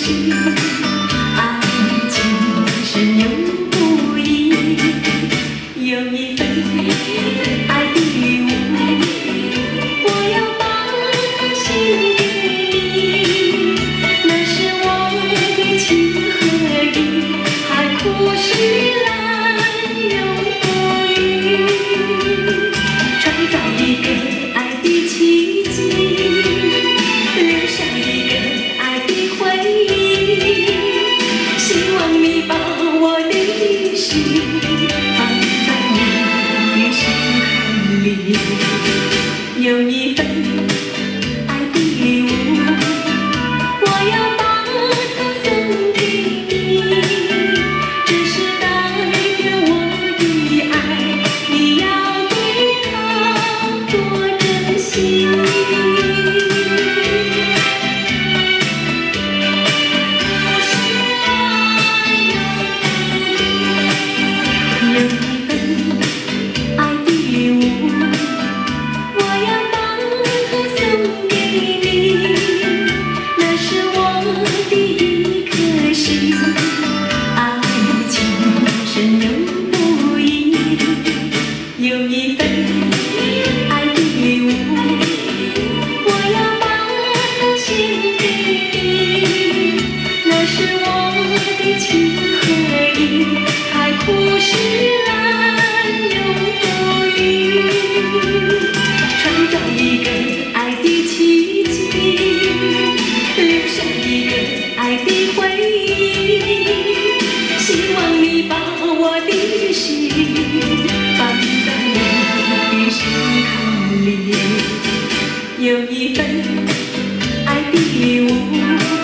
心，爱情深又不易，有一份爱的礼物，我要把它献给你。那是我的情和义，海枯石烂永不渝，创造一个爱的奇迹。 留下一个爱的回忆，希望你把我的心放在你的心坎里。有一份爱的礼物，我要把它送给你，这是代表我的爱，你要对它多珍惜。 有一份爱的礼物，我要把它送给你，那是我的一颗心，爱情深又不易。有一份爱的礼物，我要把它献给你，那是我的情和义，海枯石烂永不渝，创造一个爱的奇迹，留下一个爱的回忆，希望你把我的心放在你的心坎里。有一份爱的礼物。